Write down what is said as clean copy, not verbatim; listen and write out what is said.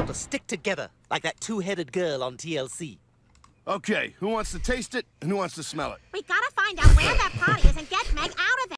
to stick together, like that two-headed girl on TLC. Okay, who wants to taste it and who wants to smell it? We gotta find out where that party is and get Meg out of it.